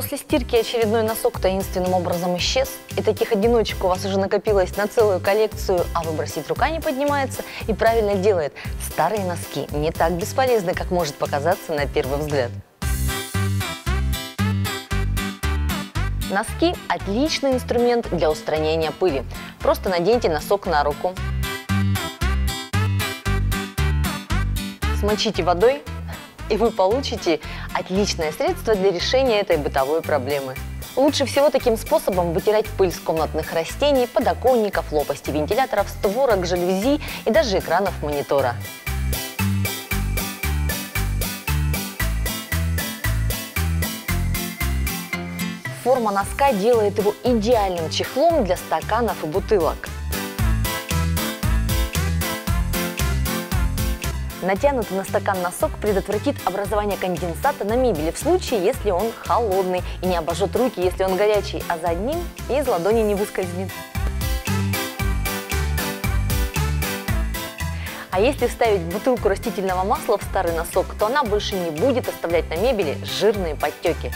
После стирки очередной носок таинственным образом исчез, и таких одиночек у вас уже накопилось на целую коллекцию, а выбросить рука не поднимается и правильно делает. Старые носки не так бесполезны, как может показаться на первый взгляд. Носки – отличный инструмент для устранения пыли. Просто наденьте носок на руку, смочите водой, и вы получите отличное средство для решения этой бытовой проблемы. Лучше всего таким способом вытирать пыль с комнатных растений, подоконников, лопастей вентиляторов, створок, жалюзи и даже экранов монитора. Форма носка делает его идеальным чехлом для стаканов и бутылок. Натянутый на стакан носок предотвратит образование конденсата на мебели в случае, если он холодный, и не обожжет руки, если он горячий, а за одним из ладони не выскользнет. А если вставить бутылку растительного масла в старый носок, то она больше не будет оставлять на мебели жирные подтеки.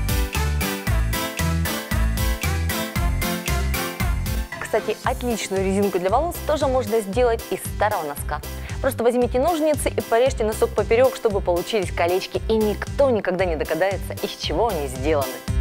Кстати, отличную резинку для волос тоже можно сделать из старого носка. Просто возьмите ножницы и порежьте носок поперек, чтобы получились колечки, и никто никогда не догадается, из чего они сделаны.